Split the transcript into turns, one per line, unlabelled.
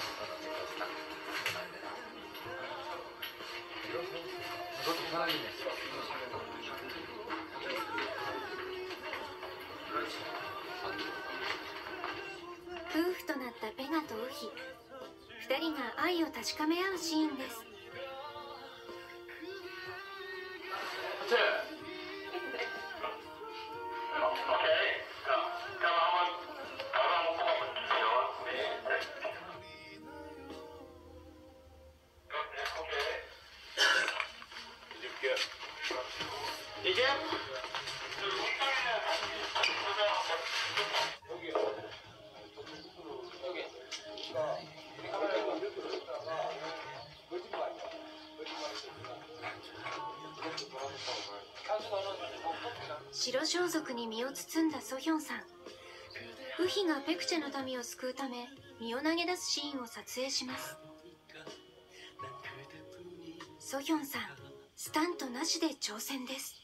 夫婦となったペガとウヒ、2人が愛を確かめ合うシーンです。白装束に身を包んだソヒョンさん。ウヒがペクチェの民を救うため身を投げ出すシーンを撮影します。ソヒョンさん、スタントなしで挑戦です。